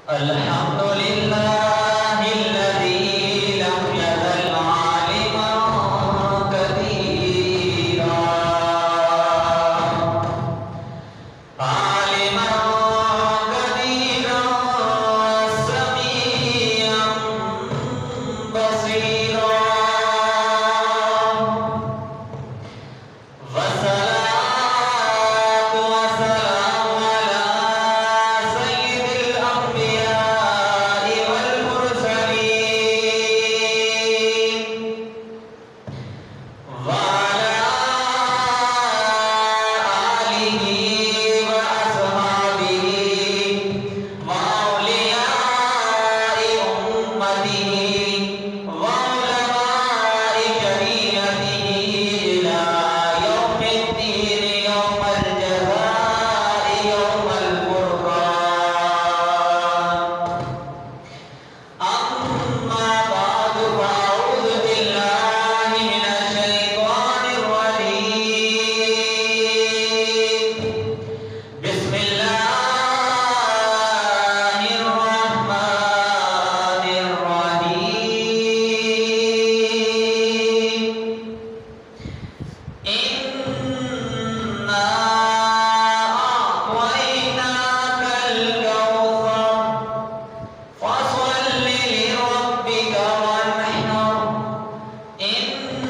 الحمد لله الذي لم يزل عالما قديرا عالما قديرا سميعا بصيرا والصلاة والسلام على سيد الأنبياء والمرسلين وعلى آله وأصحابه وأولياء أمته وعلماء شريعته إلى يوم الدين يوم الجزاء يوم الفرقان أما بعد فأعوذ بالله من الشيطان الرجيم بسم الله الرحمن الرحيم إنا أعطيناك الكوثر فصل لربك وانحر إن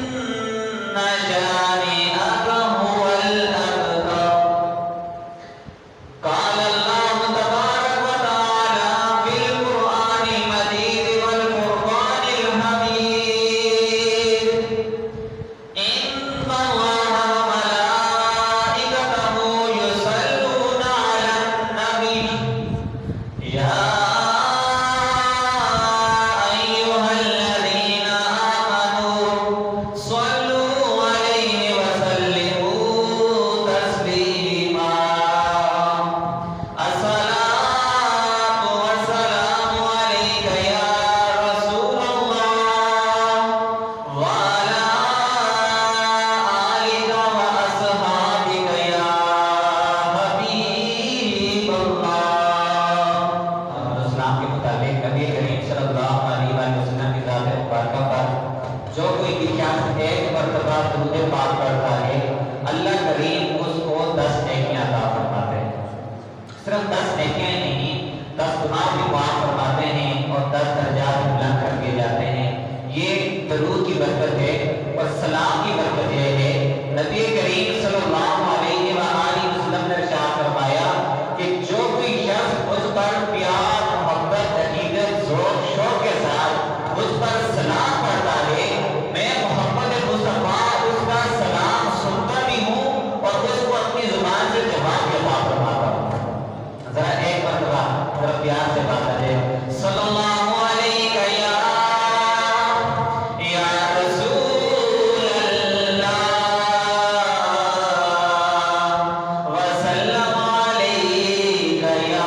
شانئك هو الأبتر قال الله تبارك وتعالى في القرآن المجيد والفرقان الحميد إن الله وملائكته يصلون على النبي يا أيها الذين آمنوا صلوا عليه وسلموا تسليما الصلاة والسلام عليك يا رسول الله وعلى آلك وأصحابك يا حبيب الله اسلام کے مطابق نبی کریم صلی اللہ علیہ وسلم کی ذات مبارکہ پر جو کوئی بھی شخص ایک مرتبہ درود پاک پڑھتا ہے اللہ کریم اس کو 10 نیکیاں عطا فرماتے ہیں صرف 10 نیکیاں ہی نہیں 10 گناہ بھی معاف فرماتے ہیں اور 10 درجات بلند کر کے جاتے ہیں یہ درود کی برکت ہے اور سلام کی برکت یہ ہے نبی کریم صلی اللہ علیہ وآلہ وسلم نے ارشاد فرمایا کہ جو کوئی شخص مجھ پر پیار محبت عقیدت ذوق شوق کے ساتھ مجھ پر سلام پڑھتا ہے میں محمد مصطفیٰ اس کا سلام سنتا بھی ہوں اور اس کو اپنی زبان سے جواب بھی عطا فرماتا ہوں ذرا ایک مرتبہ ذرا پیار سے بات ہے صلی اللہ علیہ یا رسول اللہ وسلم علیک یا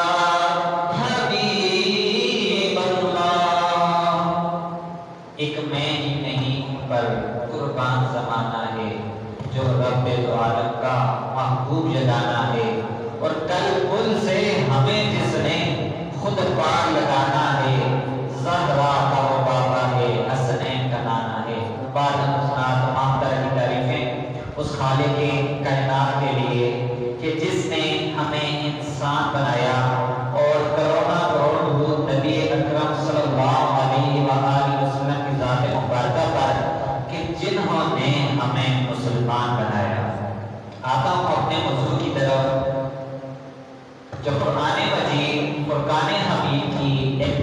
حبیب اللہ ایک میں ہی نہیں پر قربان زمانہ ہے جو رب دو عالم کا محبوب جلانا ہے اور کل پل سے ہمیں جس نے خود پار لگانا ہے زہرا کا وہ بابا ہے حسنین کا نانا ہے بعد حسنا تمام طرح کی تعریفیں اس خالق کائنات کے لیے کہ جس نے ہمیں انسان بنایا اور کروڑا کروڑ حضور نبی اکرم صلی اللہ علیہ وآلہ وسلم کی ذات مبارکہ پر کہ جنہوں نے ہمیں مسلمان بنایا آتا ہوں اپنے موضوع کی طرف جو قرآن مجید فرقان حمید کی ایک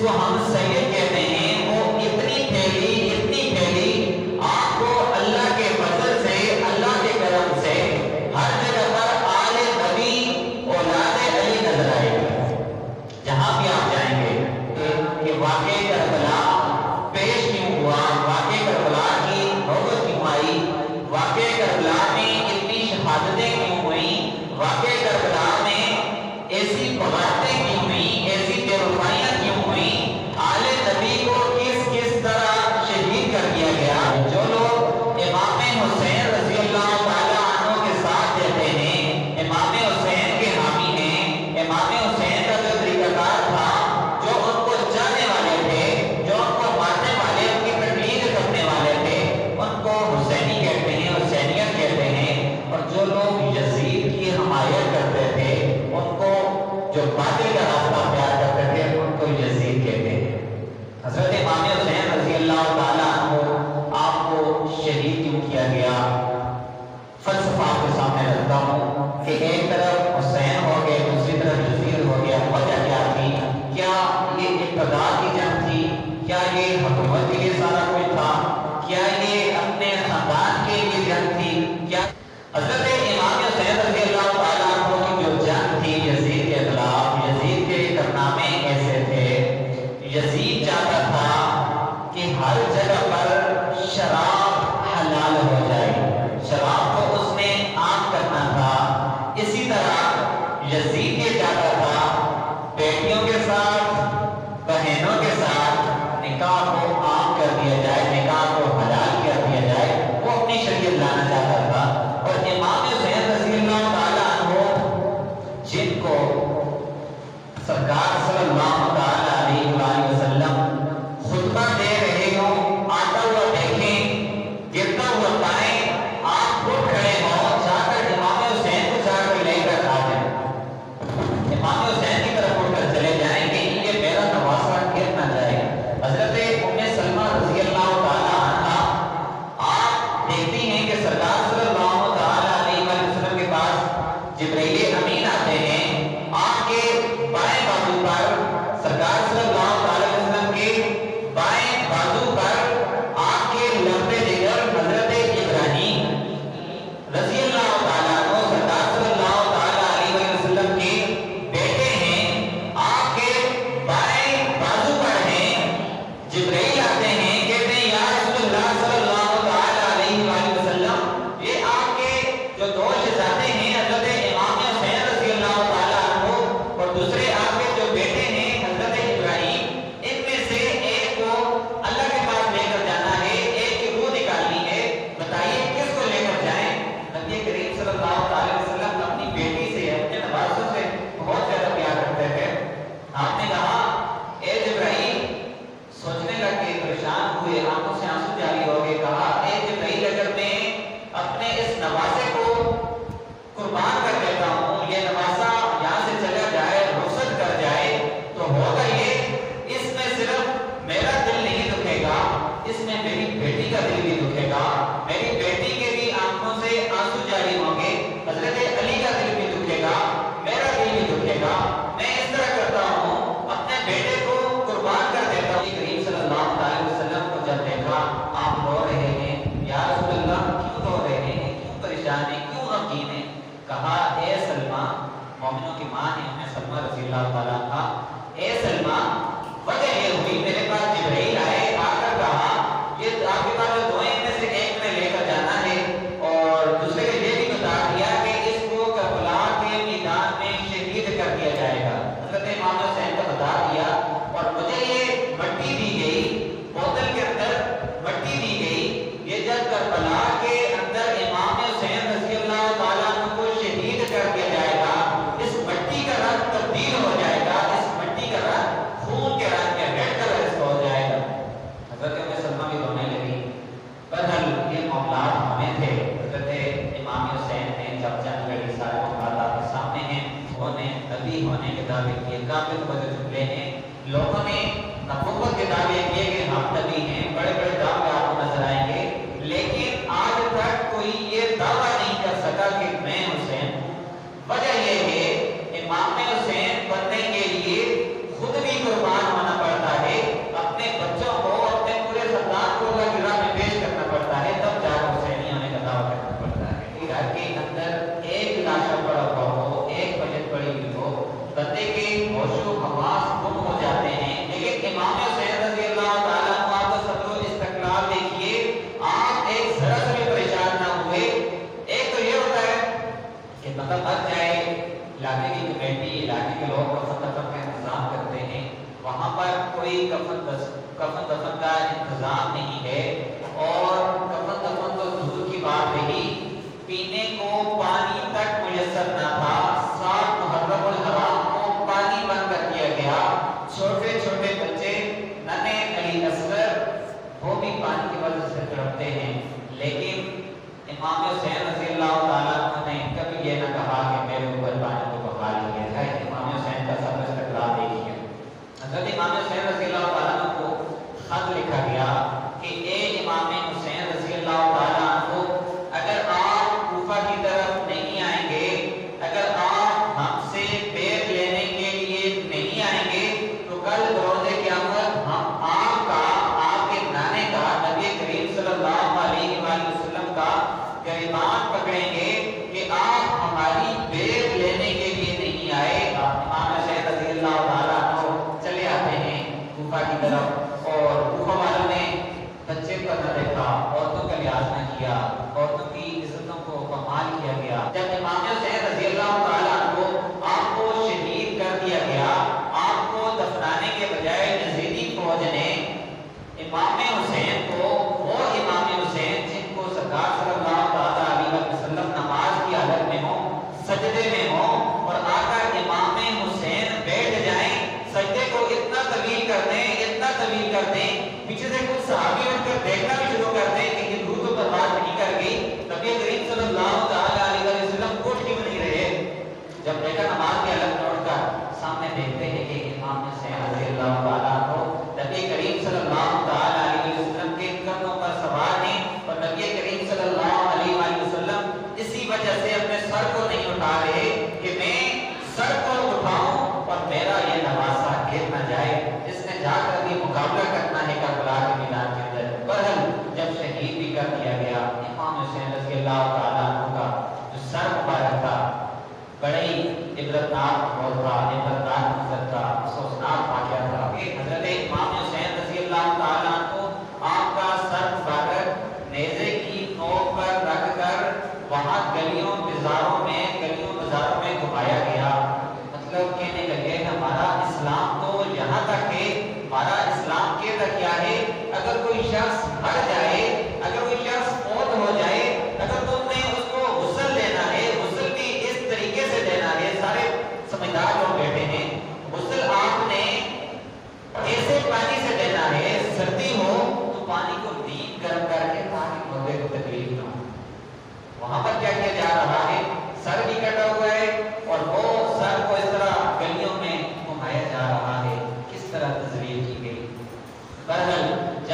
کو ہم سید کہتے ہیں، وہ اتنی پھیلی آپ کو اللہ کے فضل سے، اللہ کے کرم سے ہر جگہ پر آل نبی اولاد علی نظر آئے گا۔ جہاں بھی آپ جائیں گے کہ واقعہ کربلا پیش کیوں ہوا، واقعہ کربلا کی نوبت کیوں آئی، واقعہ کربلا میں اتنی شہادتیں کیوں ہوئیں، واقعہ کربلا میں ایسی بغاوتیں کیوں ہوئیں، ایسی بے وفائیاں کیوں ہوئیں، آل نبی کو کس طرح شہید کر دیا گیا۔ جو لوگ امام حسین رضی اللہ تعالیٰ عنہ کے ساتھ رہتے ہیں، امام حسین کے حامی ہیں، امام حسین کا جو طریقہ کار تھا، جو ان کو چاہنے والے تھے، جو ان کو ماننے والے، ان کی تقلید کرنے والے تھے، ان کو حسینی کہتے ہیں، حسینیت کہتے ہیں۔ اور جو لوگ یزید کی حمایت کرتے تھے، ان کو جو باطل کا راستہ اختیار کرتے تھے، ان کو یزید کہتے ہیں۔ حضرت امام حسین رضی اللہ تعالیٰ عنہ آپ کو شہید کیوں کیا گیا؟ فلسفہ آپ کے سامنے رکھتا ہوں کہ ایک طرف حسین ہو گئے، دوسری طرف یزید ہو گیا۔ وجہ کیا تھی؟ کیا یہ اقتدار کی جنگ تھی؟ کیا یہ حکومت کے لیے سارا کچھ تھا؟ کیا یہ اپنے خاندان کے لیے جنگ تھی؟ کیا حضرت امام حسین رضی اللہ تعالیٰ عنہ کی جو جنگ تھی یزید کے خلاف، یزید کے کارنامے ایسے تھے، یزید چاہتا تھا کہ ہر جگہ پر شراب حلال ہو جائے، شراب کو اس نے عام کرنا تھا۔ اسی طرح یزید یہ چاہتا تھا بیٹیوں کے ساتھ، بہنوں کے ساتھ نکاح کو عام کر دیا جائے، نکاح کو حلال کر دیا جائے، وہ اپنی شریعت لانا چاہتا تھا۔ اور امام حسین رضی اللہ تعالیٰ عنہ جن کو سرکار صلی اللہ تعالیٰ علیہ وآلہ وسلم خطبہ دے رہے ہوں، آتا ہوا دیکھیں، گرتا ہوا پائیں، آپ خود کھڑے ہوں، جا کر امام حسین کو جا کر لے کر آ جائیں، امام حسین کی طرف اٹھ کر چلے جائیں کہ یہ میرا نواسہ گر نہ جائے۔ حضرت ام سلمہ رضی اللہ تعالیٰ عنہ آپ دیکھتی ہیں کہ سرکار صلی اللہ تعالیٰ علیہ وسلم کے پاس جبرائیل امین آتے ہیں، آپ کے بائیں بازو پر، سرکار صلی اللہ تعالیٰ علیہ وسلم کے بائیں بازو پر آپ کے لمبے جگر حضرت ابراہیم رضی اللہ تعالیٰ عنہ سرکار صلی اللہ تعالیٰ علیہ وسلم کے بیٹے ہیں، آپ کے بائیں بازو پر ہیں۔ جبرائیل آتے ہیں، کہتے ہیں یا رسول اللہ صلی اللہ تعالیٰ علیہ وسلم، یہ آپ کے جو دو شہزادے ہیں حضرت امام حسین رضی اللہ تعالیٰ عنہ اور دوسرے آپ کے جو بیٹے ہیں حضرت ابراہیم، ان میں سے ایک کو اللہ کے پاس لے کر جانا ہے، ایک کی روح نکالنی ہے، بتائیے کس کو لے کر جائیں؟ نبی کریم صلی اللہ علیہ وسلم اپنی بیٹی سے، اپنے نوازوں سے بہت زیادہ پیار کرتے تھے۔ آپ نے کہا اے جبرائیل، سوچنے لگے، پریشان ہوئے، آنکھوں سے آنسو جاری ہو گئے، کہا اے جبرائیل، اگر میں اپنے اس نواسے کو قربان کر دیتا ہوں، یہ نواسا یہاں سے چلا جائے، رخصت کر جائے، تو ہوگا یہ، اس میں صرف میرا دل نہیں دکھے گا، اس میں میری بیٹی کا دل بھی دکھے گا، میری بیٹی کے بھی آنکھوں سے آنسو جاری ہوں گے، حضرت علی کا دل بھی دکھے گا، میرا دل بھی دکھے گا۔ میں اس طرح کرتا ہوں، اپنے بیٹے کو قربان کر دیتا ہوں۔ کریم صلی اللہ علیہ وسلم کو جب دیکھا آپ رو رہے ہیں، یا رسول اللہ کیوں رو رہے ہیں، کیوں پریشان ہیں، کیوں غمگین ہیں؟ کہا اے سلمہ، مومنوں کی ماں ہے ام سلمہ رضی اللہ تعالیٰ عنہا، اے سلمہ، وجہ یہ ہوئی میرے پاس جبرائیل آئے، آ کر کہا یہ آپ کے پاس جو دو ہیں ان میں سے ایک میں لے کر جانا ہے، اور دوسرے کو یہ بھی بتا دیا کہ اس کو کربلا کے میدان میں شہید کر دیا جائے گا۔ حضرت امام حسین کو بتا دیا، اور مجھے یہ مٹی دی گئی، بوتل کے اندر مٹی دی گئی، یہ جب کربلا کے اندر امام حسین رضی اللہ تعالیٰ عنہ کو شہید کر دیا جائے گا، اس مٹی کا رنگ تبدیل ہو جائے گا، اس مٹی کا رنگ خون کے رنگ میں ریڈ کلر اس کو ہو جائے گا۔ حضرت ام سلمہ بھی رونے لگی۔ بہرحال یہ معاملات ہمیں تھے، حضرت امام حسین نے جب جنگ لڑی، سارے معاملات آپ کے سامنے ہیں، انہوں نے نبی ہونے کے دعوے کیے، قابل توجہ جملے ہیں، لوگوں نے نبوت کے دعوے کیے کہ ہم نبی ہیں، بڑے بڑے دعوے آپ کو نظر آئیں گے، لیکن آج تک کوئی یہ دعویٰ نہیں کر سکا کہ میں حسین ہوں۔ وجہ یہ ہے امام حسین بننے کے لیے خود بھی قربان ہونا پڑتا ہے، علاقے کی کمیٹی، علاقے کے لوگ کفن دفن کا انتظام کرتے ہیں، وہاں پر کوئی کفن دفن کا انتظام نہیں ہے، اور کفن دفن تو دور کی بات رہی، پینے کو پانی تک میسر نہ تھا۔ 7 محرم الحرام کو پانی بند کر دیا گیا، چھوٹے چھوٹے بچے ننھے علی اصغر وہ بھی پانی کی وجہ سے تڑپتے ہیں، لیکن امام حسین رضی اللہ تعالیٰ عنہ نے کبھی یہ نہ کہا کہ میرے اوپر پانی کو بہا لیا جائے۔ امام حسین کا صبر استقلال دیکھیے، حضرت امام حسین رضی اللہ تعالیٰ عنہ کو خط لکھا گیا کہ اے امام حسین رضی اللہ تعالیٰ عنہ، اگر آپ کوفہ کی طرف نہیں آئیں گے، اگر آپ ہم سے بیعت لینے کے لیے نہیں آئیں گے، تو کل بروز قیامت ہم آپ کا، آپ کے نانے کا، نبی کریم صلی اللہ علیہ وآلہ وسلم کا گریبان پکڑیں گے کہ آپ ہماری بیعت لینے کے لیے نہیں آئے۔ امام حسین رضی اللہ تعالیٰ عنہ چلے آتے ہیں کوفہ کی طرف، اور کوفہ والوں نے بچے کو نہ دیکھا، عورتوں کا لحاظ نہ کیا، عورتوں کی عزتوں کو پامال کیا گیا۔ جب امام حسین رضی اللہ تعالیٰ عنہ آپ کو شہید کر دیا گیا، آپ کو دفنانے کے بجائے یزیدی فوج نے امام حسین کو، وہ امام حسین جن کو سرکار صلی اللہ تعالیٰ علیہ وسلم نماز کی حالت میں ہوں، سجدے میں ہوں، اور آقا امام حسین بیٹھ جائیں، سجدے کو اتنا طویل کر دیں، اتنا طویل کر دیں، پیچھے سے کچھ صحابی اٹھ کر دیکھنا بھی شروع کر دیں کہ یہ روح تو برباد نہیں کر گئی، نبی کریم صلی اللہ تعالیٰ علیہ وسلم اٹھ کیوں نہیں رہے؟ جب دیکھا نماز کی حالت میں اٹھ کر سامنے دیکھتے ہیں کہ امام حسین رضی اللہ تعالیٰ عنہ نبی کریم صلی اللہ تعالیٰ علیہ وسلم کے کندھوں پر سوار ہیں، اور نبی کریم صلی اللہ علیہ وآلہ وسلم اسی وجہ سے اپنے سر کو نہیں اٹھا رہے کہ میں سر کو اٹھاؤں اور میرا یہ نواسہ گر نہ جائے، اس نے جا کر بھی مقابلہ کرنا ہے کربلا کے میدان کے اندر۔ بہرحال جب شہید بھی کر دیا گیا امام حسین رضی اللہ تعالیٰ عنہ کا جو سر مبارک تھا، بڑی عبرتناک موضوع تھا، عبرتناک منظر تھا، افسوسناک واقعہ تھا کہ حضرت امام حسین رضی اللہ تعالیٰ عنہ آپ کا سر مبارک نیزے کی نوک پر رکھ کر وہاں گلیوں بازاروں میں گھمایا گیا۔ مطلب کہنے لگے کہ ہمارا اسلام تو یہاں تک ہے، ہمارا اسلام کہتا کیا ہے، اگر کوئی شخص مر جائے، اگر کوئی شخص موت ہو جائے، اگر تم نے اس کو غسل دینا ہے، غسل بھی اس طریقے سے دینا ہے، سارے سمجھدار لوگ بیٹھے ہیں، غسل آپ نے ایسے پانی سے دینا ہے، سردی ہو تو پانی کو دین گرم کر کے تاکہ مردے کو تکلیف نہ ہو۔ وہاں پر کیا کیا جا رہا ہے، سر بھی کٹا ہوا ہے اور وہ سر کو اس طرح گلیوں میں گھمایا جا رہا ہے، کس طرح تصویر کی گئی۔ بہرحال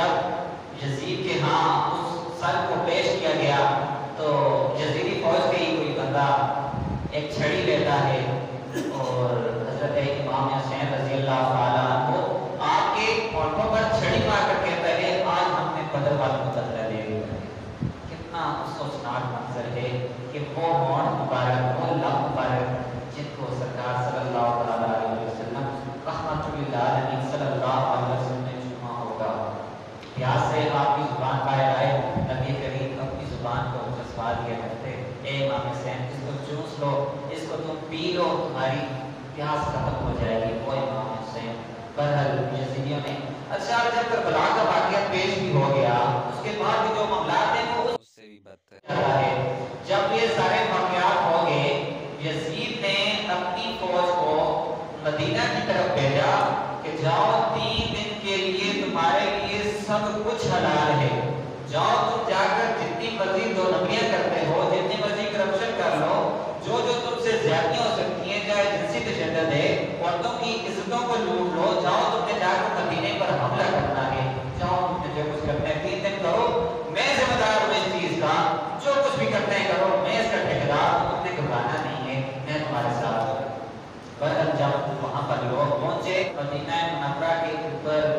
جب یزید کے ہاں اس سر کو پیش کیا گیا تو یزیدی فوج کے ہی کوئی بندہ ایک چھڑی لیتا ہے اور حضرت امام حسین رضی اللہ تعالیٰ عنہ آپ کے ہونٹوں پر چھڑی مار کر کہتا ہے آج ہم نے بدر والوں کو بدلہ لے لیا۔ کتنا افسوسناک منظر ہے کہ وہ ہونٹ مبارک، وہ لب مبارک جن کو سرکار صلی اللہ تعالیٰ علیہ وسلم رحمت للعالمین صلی اللہ علیہ وسلم نے چوما ہوگا۔ پیاس سے آپ کی زبان باہر آئے، نبی کریم اپنی زبان کو چسپا دیا کرتے، اے امام حسین اس کو چوس لو، اس کو تم پی لو، تمہاری پیاس ختم ہو جائے گی، وہ امام حسین۔ بہرحال یزیدیوں نے اچھا جب کربلا کا واقعہ پیش بھی ہو گیا، اس کے بعد بھی جو معاملات ہیں وہ اس سے بھی بدتر ہے۔ جب یہ سارے واقعات ہو گئے، یزید نے اپنی فوج کو مدینہ کی طرف بھیجا کہ جاؤ 3 دن کے لیے تمہارے لیے سب کچھ حلال ہے، جاؤ تم جا کر جتنی مرضی 2 نمبریاں کرتے ہو، جتنی مرضی کرپشن کر لو، جو تم سے زیادتیاں ہو سکتی ہیں، چاہے جنسی تشدد ہے، عورتوں کی عزتوں کو لوٹ لو، جاؤ تم نے جا کر مدینے پر حملہ کرنا ہے، جاؤ تم نے جو کچھ کرنا ہے 3 دن کرو، میں ذمہ دار ہوں اس چیز کا، جو کچھ بھی کرتے ہیں کرو، میں اس کا ٹھیکیدار ہوں، تم نے گھبرانا نہیں ہے، میں تمہارے ساتھ ہوں۔ بہرحال جب وہاں پر لوگ پہنچے، مدینہ منورہ کے اوپر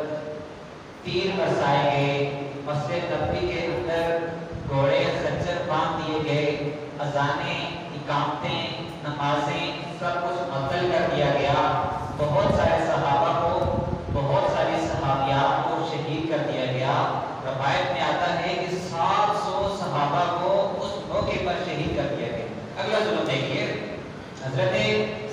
تیر برسائے گئے، مسجد نبوی کے اندر گھوڑے خچر باندھ دیے گئے، اذانیں، اقامتیں، نمازیں سب کچھ معطل کر دیا گیا، بہت سارے صحابہ کو، بہت ساری صحابیات کو شہید کر دیا گیا۔ روایت میں آتا ہے کہ 700 صحابہ کو اس موقع پر شہید کر دیا گیا۔ اگلا ظلم دیکھیے، حضرت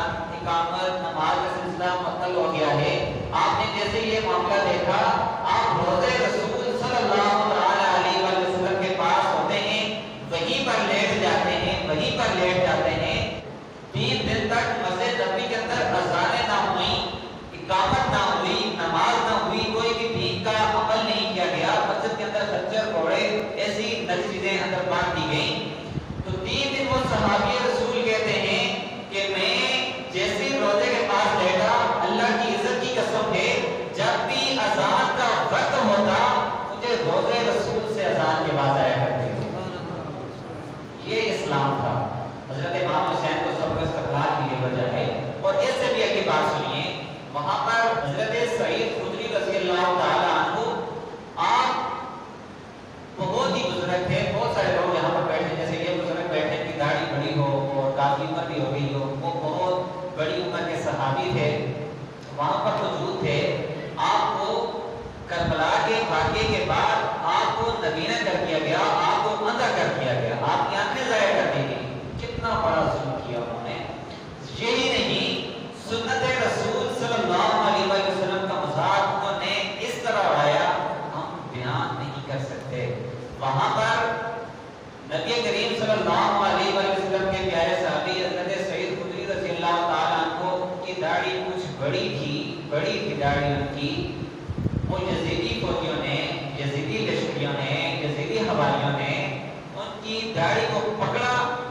اذان اقامت نماز کا سلسلہ معطل ہو گیا ہے، آپ نے جیسے یہ معاملہ دیکھا آپ روضہ رسول صلی اللہ علیہ وسلم کے پاس ہوتے ہیں، وہیں پر لیٹ جاتے ہیں، وہیں پر لیٹ جاتے ہیں۔ 3 دن تک مسجد نبوی کے اندر اذانیں نہ ہوئی، اقامت نہ ہوئی، نماز نہ ہوئی، کوئی بھی دین کا عمل نہیں کیا گیا، مسجد کے اندر خچر گھوڑے ایسی نئی چیزیں اندر باندھ دی گئیں۔ تو 3 دن وہ صحابی رسول کہتے ہیں کہ میں جیسے روزے کے پاس لیٹا، اللہ کی عزت کی قسم ہے جب بھی اذان کا وقت ہوتا مجھے روزے رسول سے اذان کی آواز آیا کرتی تھی۔ یہ اسلام تھا۔ حضرت امام حسین کو صبر و استقلال کی یہ وجہ ہے۔ اور اس سے بھی اگلی بات سنیے، وہاں پر حضرت سعید خدری رضی اللہ تعالی عنہ آپ بہت ہی بزرگ تھے، بہت سارے لوگ یہاں پر بیٹھے، جیسے یہ بزرگ بیٹھے کی داڑھی بڑی ہو اور کافی عمر بھی ہو گئی ہو، وہ بہت بڑی عمر کے صحابی تھے، وہاں پر موجود تھے۔ آپ کو کربلا کے واقعے کے بعد آپ کو نبینا کر دیا گیا، آپ کو اندھا کر دیا گیا، آپ کی آنکھیں ضائع کر دی گئی۔ کتنا بڑا ظلم کیا انہوں نے۔ یہی نہیں، سنت رسول صلی اللہ علیہ وسلم کا مذاق انہوں نے اس طرح اڑایا ہم بیان نہیں کر سکتے۔ وہاں پر نبی کریم صلی اللہ علیہ وسلم کے پیارے صحابی حضرت سعید خدری رضی اللہ تعالیٰ عنہ کی داڑھی کچھ بڑی تھی داڑھی ان کی۔ وہ یزیدی فوجیوں نے، یزیدی لشکریوں نے، یزیدی حواریوں نے ان کی داڑھی کو پکڑا،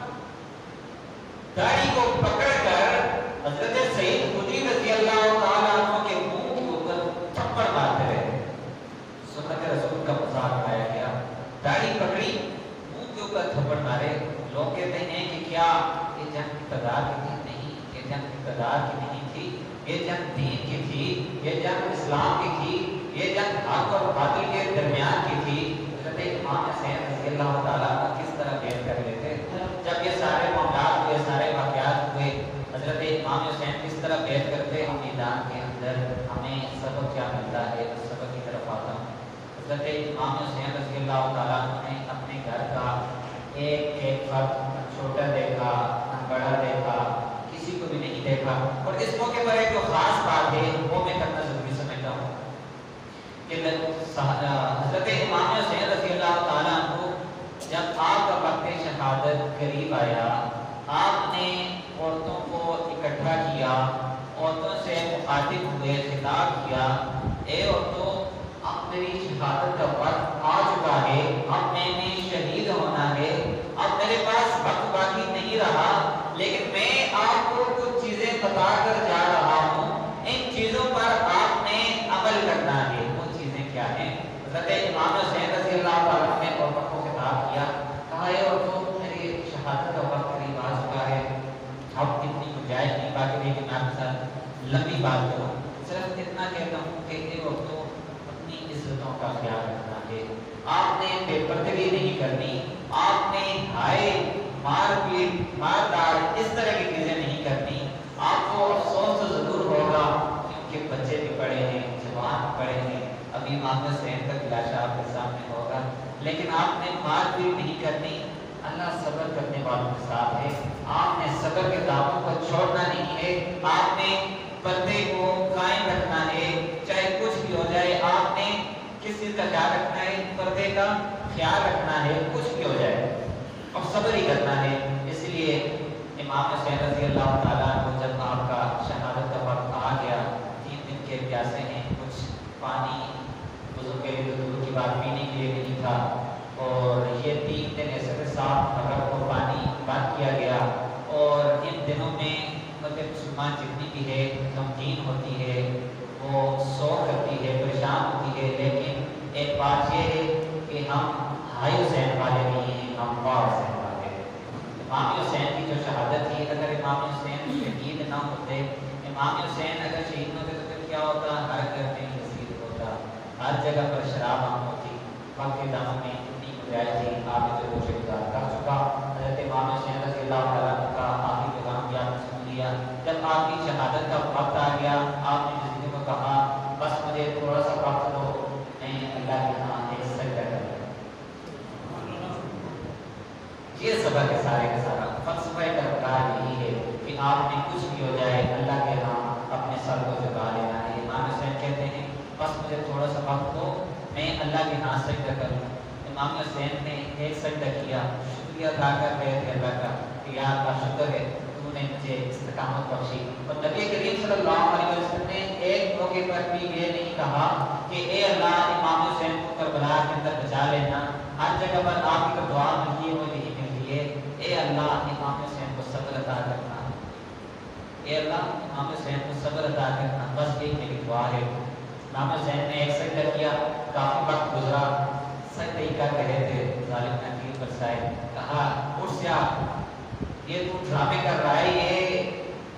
داڑھی کو پکڑ کر حضرت سعید خدری رضی اللہ تعالیٰ عنہ کے منہ کے اوپر تھپڑ مارتے رہے۔ سنت رسول کا مذاق اڑایا گیا، داڑھی پکڑی، منہ کے اوپر تھپڑ مارے۔ لوگ کہتے ہیں کہ کیا یہ جنگ اقتدار کی تھی؟ نہیں، یہ جنگ اقتدار کی نہیں تھی، یہ جنگ دین کی تھی، یہ جنگ اسلام کی تھی، یہ جنگ حق اور باطل کے درمیان کی تھی۔ حضرت امام حسین رضی اللہ تعالیٰ عنہ کس طرح بیعت کر لیتے؟ جب یہ سارے معاملات ہوئے، سارے واقعات ہوئے، حضرت امام حسین کس طرح بیعت کرتے ہیں میدان کے اندر؟ ہمیں سبق کیا ملتا ہے؟ اس سبق کی طرف آتا ہوں۔ حضرت امام حسین رضی اللہ تعالیٰ عنہ نے اپنے گھر کا ایک فرد چھوٹا دیکھا، بڑا دیکھا، کسی کو بھی نہیں دیکھا۔ اور اس موقع پر ایک جو خاص بات ہے وہ میں کرنا ضروری سمجھتا ہوں کہ حضرت امام حسین رضی اللہ تعالیٰ عنہ جب آپ کا وقت شہادت قریب آیا، آپ نے عورتوں کو اکٹھا کیا، عورتوں سے مخاطب ہوئے، خطاب کیا، اے عورتوں، اب میری شہادت کا وقت آ چکا ہے، اب میں نے شہید ہونا ہے، اب میرے پاس وقت باقی نہیں رہا، لیکن میں آپ کو کچھ چیزیں بتا کر جا رہا ہوں، ان چیزوں پر آپ نے عمل کرنا ہے۔ وہ چیزیں کیا ہیں؟ حضرت امام حسین رضی اللہ تعالیٰ نے عورتوں کو خطاب کیا، کہا اے عورتوں، میری شہادت کا وقت قریب آ چکا ہے، اب اتنی گنجائش نہیں باقی رہی کہ میں آپ کے ساتھ لمبی بات کروں، صرف اتنا کہتا ہوں کہ اے عورتوں، اپنی عزتوں کا خیال رکھنا ہے، آپ نے بے پردگی نہیں کرنی، آپ نے ہائے، مار پیٹ، مار داڑ، اس طرح کی چیزیں نہیں کرنی۔ آپ کو افسوس تو ضرور ہوگا کیونکہ بچے بھی بڑے ہیں، جوان بڑے ہیں، ابھی امام حسین کا خلاصہ آپ کے سامنے ہوگا، لیکن آپ نے مار پیٹ نہیں کرنی۔ اللہ صبر کرنے والوں کے ساتھ ہے، آپ نے صبر کے داموں کو چھوڑنا نہیں ہے، آپ نے پردے کو قائم رکھنا ہے، چاہے کچھ بھی ہو جائے، آپ نے کس چیز کا خیال رکھنا ہے؟ پردے کا خیال رکھنا ہے، کچھ بھی ہو جائے، اور صبر ہی کرنا ہے۔ اس لیے امام حسین رضی اللہ تعالیٰ کو جب آپ کا شہادت کا وقت آ گیا، 3 دن کے پیاسے ہیں، کچھ پانی وضو کے لیے تو دور کی بات پینے کے لیے نہیں تھا، اور یہ 3 دن ایسے کے ساتھ مغرب کو پانی بند کیا گیا۔ اور ان دنوں میں مطلب مسلمان جتنی بھی ہے غمگین ہوتی ہے، وہ سو کرتی ہے، پریشان ہوتی ہے، لیکن ایک بات یہ ہے کہ ہم ہائی حسین والے نہیں ہیں، ہم با حسین والے ہیں۔ امام حسین کی جو شہادت تھی، اگر امام حسین شہید نہ ہوتے، امام حسین اگر شہید ہوتے تو پھر کیا ہوتا؟ ہر گھر میں یزید ہوتا، ہر جگہ پر شراب عام ہوتی، وقت کے داموں میں اتنی گنجائش تھی، آپ نے جو گزار کر چکا۔ حضرت امام حسین رضی اللہ تعالیٰ عنہ کا آخری پیغام بھی آپ نے سن لیا۔ جب آپ کی شہادت کا وقت آ گیا، آپ نے یزید کو کہا بس مجھے تھوڑا سا وقت دو، میں اللہ کے ہاں ایک سجدہ کروں۔ یہ سبق ہے سارے کا سارا، فلسفہ کار یہی ہے کہ آپ نے کچھ بھی ہو جائے اللہ کے ہاں اپنے سر کو جھکا لینا ہے۔ امام حسین کہتے ہیں بس مجھے تھوڑا سا وقت دو، میں اللہ کے ہاں سجدہ کروں۔ امام حسین نے ایک سجدہ کیا، شکریہ ادا کر رہے تھے اللہ کا کہ یا اللہ شکر ہے تو نے مجھے استقامت بخشی۔ اور نبی کریم صلی اللہ علیہ وسلم نے ایک موقع پر بھی یہ نہیں کہا کہ اے اللہ امام حسین کو کربلا کے اندر بچا لینا، ہر جگہ پر آپ کی دعا ملتی ہے وہ یہی ملتی ہے اے اللہ امام حسین کو صبر عطا کرنا، اے اللہ امام حسین کو صبر عطا کرنا، بس ایک میری دعا ہے۔ امام حسین نے ایک سجدہ کیا، کافی وقت گزرا، سجدہ ہی کر رہے تھے، ظالم نے تیر برسائے، کہا اٹھ جا، یہ تم ڈرامے کر رہا ہے، یہ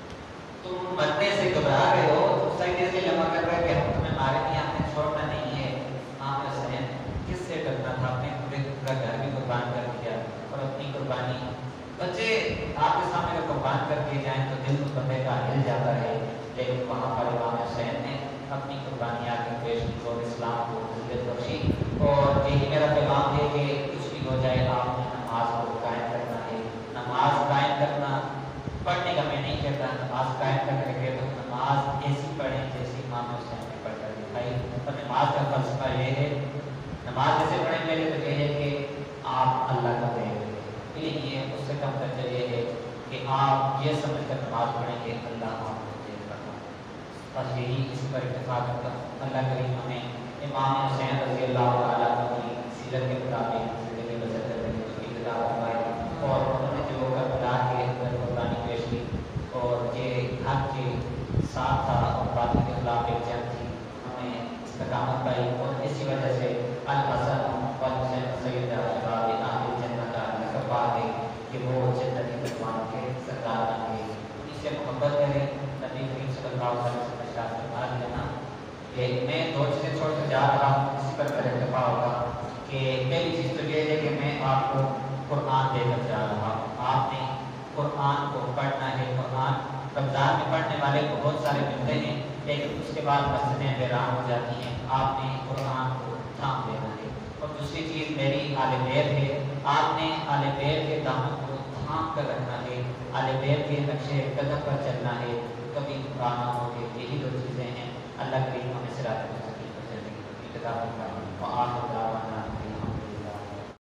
تم مرنے سے گھبرا رہے ہو، تم سجدے سے جمع کر رہے کہ ہم تمہیں مارے نہیں، ہم نے چھوڑنا نہیں ہے۔ امام حسین کس سے ڈرنا تھا، اپنے پورا گھر بھی قربان کر دیا اور اپنی قربانی، بچے آپ کے سامنے قربان کر دیے جائیں تو دل تو بندے کا ہل جاتا ہے، لیکن وہاں پر امام حسین نے اپنی قربانی آ کے پیش کی اور اسلام کو عزت بخشی۔ اور یہی میرا پیغام ہے کہ کچھ بھی ہو جائے آپ نے نماز کو قائم کرنا ہے۔ نماز قائم کرنا پڑھنے کا میں نہیں کہتا، نماز قائم کرنے کے تو نماز ایسی پڑھیں جیسی امام حسین نے پڑھ کر دکھائی۔ اور نماز کا فلسفہ یہ ہے، نماز جیسے پڑھیں پہلے تو یہ ہے کہ آپ اللہ کا دیں، یہی ہے، اس سے کم درجہ یہ ہے کہ آپ یہ سمجھ کر نماز پڑھیں گے اللہ آپ کو دے گا۔ بس یہی اس پر اتفاق کرتا ہوں۔ اللہ کریم ہمیں امام حسین رضی اللہ تعالیٰ کی سیرت کے مطابق زندگی بسر کرنے کی توفیق عطا فرمائے، اور انہوں نے جو کربلا کے اندر قربانی پیش کی اور یہ حق کے ساتھ تھا اور باطل کے خلاف ایک جنگ تھی، ہمیں استقامت پائی، اور اسی وجہ سے الحسن والحسین سید شباب اہل جنت کا لقب پا گئے کہ وہ جنتی مسلمانوں کے سردار بن گئے۔ اس سے محبت کریں، نبی کریم صلی اللہ علیہ وسلم نے ارشاد فرما دینا کہ میں دو چیزیں چھوڑ کر جا رہا ہوں، اسی پر میرا اتفاق ہوگا کہ پہلی چیز تو یہ ہے کہ میں آپ کو قرآن دے کر جا رہا ہوں، آپ نے قرآن کو پڑھنا ہے۔ قرآن رمضان میں پڑھنے والے بہت سارے ملتے ہیں، لیکن اس کے بعد مسجدیں ویران ہو جاتی ہیں، آپ نے قرآن کو تھام دینا ہے۔ اور دوسری چیز میری آل بیت ہے، آپ نے آل بیت کے دامن کو تھام کر رکھنا ہے، آل بیت کے نقشے قدم پر چلنا ہے، کبھی گمراہ نہ ہو گے۔ یہی دو چیزیں ہیں۔ اللہ کریم ہمیں صراط مستقیم پر چلنے کی توفیق عطا فرمائے۔